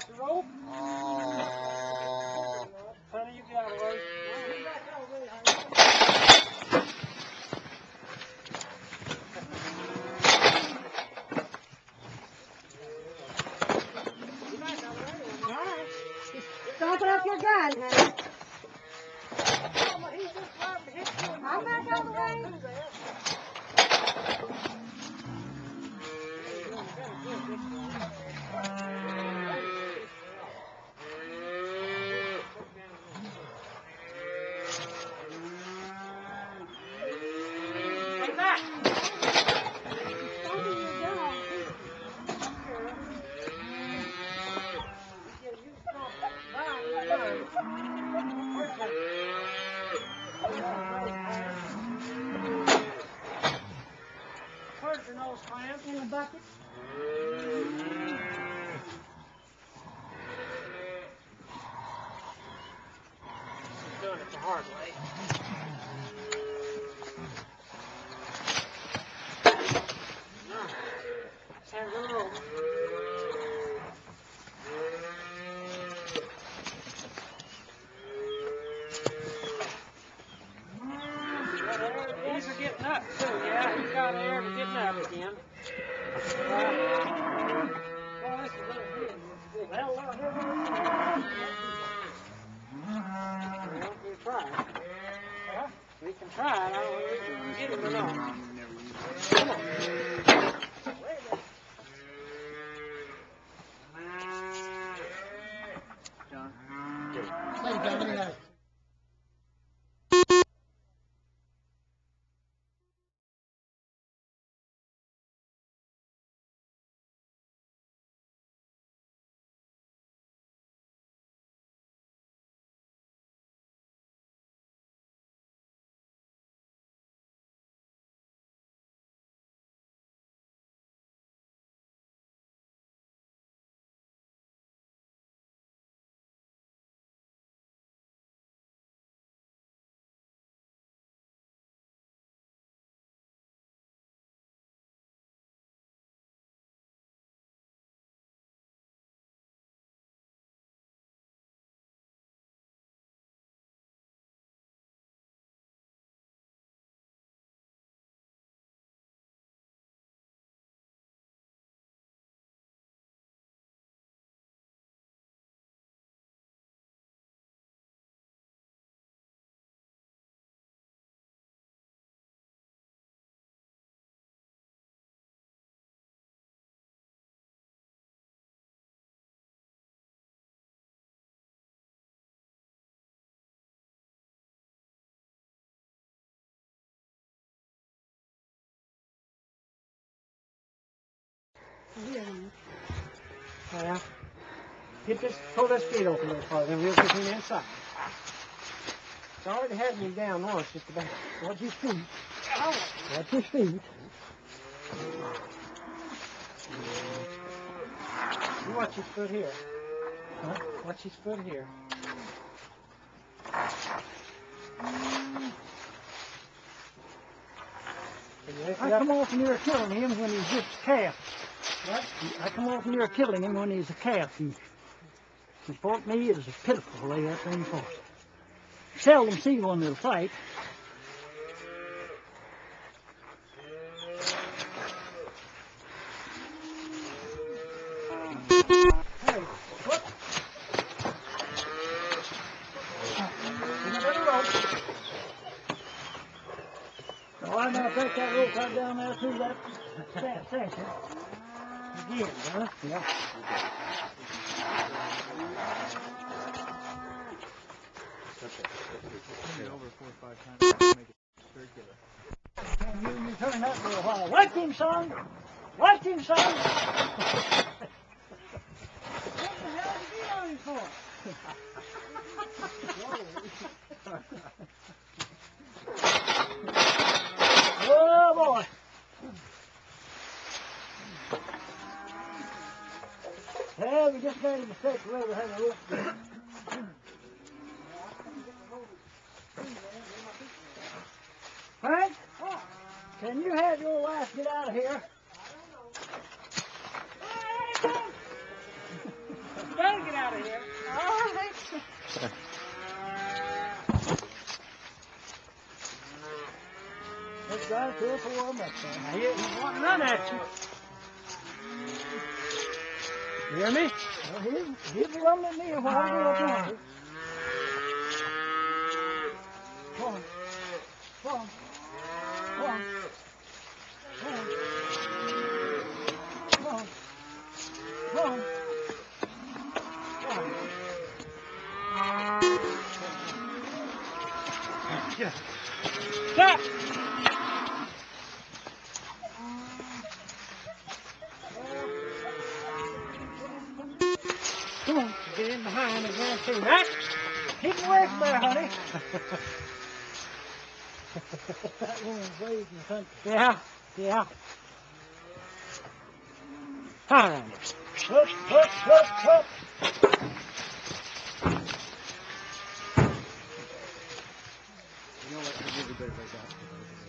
the rope? Honey, you got it, Rose. Don't put up your gun, honey. I'm back on the way. Where's your nose clamp? In the bucket. She's doing it the hard way. Let's have a little rope. These are getting up too, yeah. He's got air to getting up again. Well, this is a little big. Well, we can try. Yeah? We can try it. I don't know if we can get him or not. Come on. John. Thank you, let me have it. Yeah. Pull this gate open there, Father, and we'll get him inside. It's already had me down once, just about. Watch his feet. Watch his feet. You watch his foot here. Huh? Watch his foot here. I come off near killing him when he's just a calf. What? I come off near killing him when he's a calf. And for me, it was a pitiful lay up in the forest. Seldom see one that'll fight. Hey, what? So I might take that rope right down there through that section. Again, huh? Yeah. Over 4 or 5 times to make it circular. And you turn that for a while. Watch him, son! Watch him, son! What the hell did you get on him for? Oh, boy! Yeah, we just made a mistake. Whoever had a rope there. Frank, can you have your wife get out of here? Hey, Let's drive to it for him up there. He's wanting to run at you. You hear me? Well, he's rumbling me a while ago. Come on. Come on. Come on. Come on. Come on. Come on. Yeah. Stop! Come on. Get in behind the grand too, right? Keep away from there, honey. That woman's raised in the country. Yeah, yeah. All right. Up, up, up, up. You know what? I really better like that.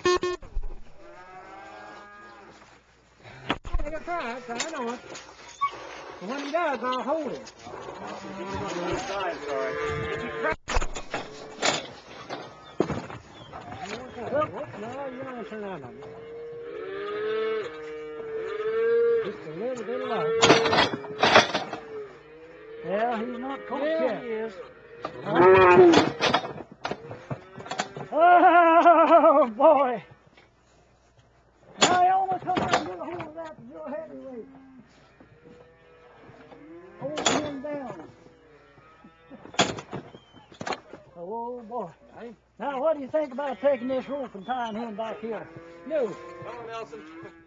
I got try on it. And when he does, I'll hold him. No, you don't turn out on me. Just a little bit of luck. Yeah, he's not caught Yeah, yet. he is. Oh, boy. Now you almost come out and get a hold of that real heavyweight. Hold him down. Oh, boy. Hey, Now, what do you think about taking this rope and tying him back here? no. Come on, Nelson.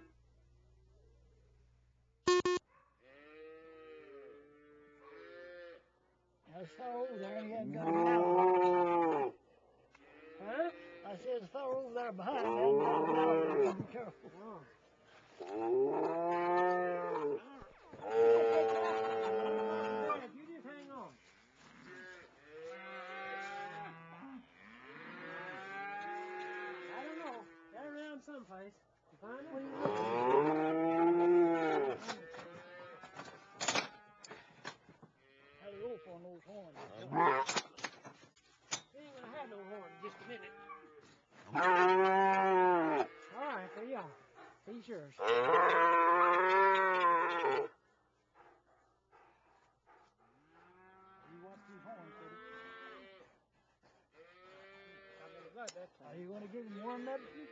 There's a fellow over there, he hasn't got a mallet. Huh? I said, there's a fellow over there behind me, hasn't got a mallet. Be careful. You just hang on. I don't know. They're around someplace. You find them? Had a rope on those horns. He ain't gonna have no horn in just a minute. All right, there you are. He's yours. You watch these horns, buddy. I better blood that time. Are you going to give him worm medicine?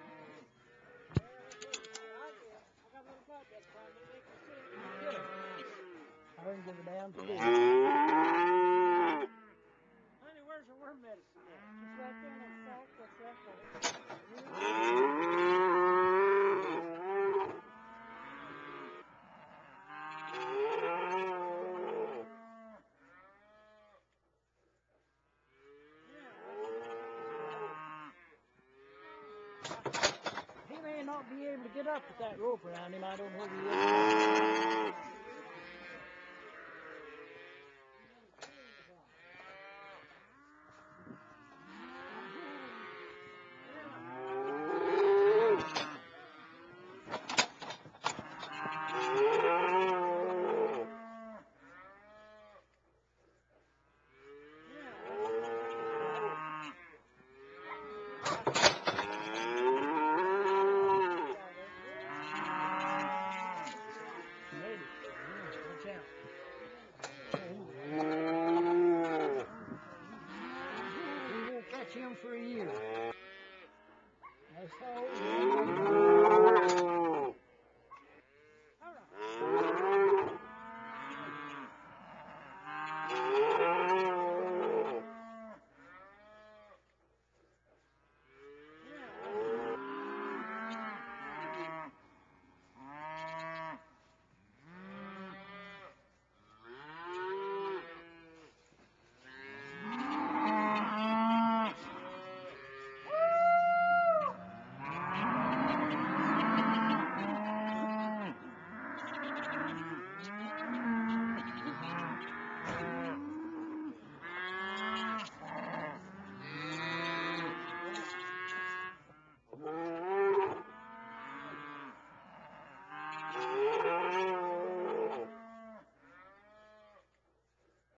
I got a little blood that time. It makes me sick. Kill him. I don't give a damn to do. Honey, where's the worm medicine at? It's right there in that sack. What's left of it? He may not be able to get up with that rope around him. I don't know if he is.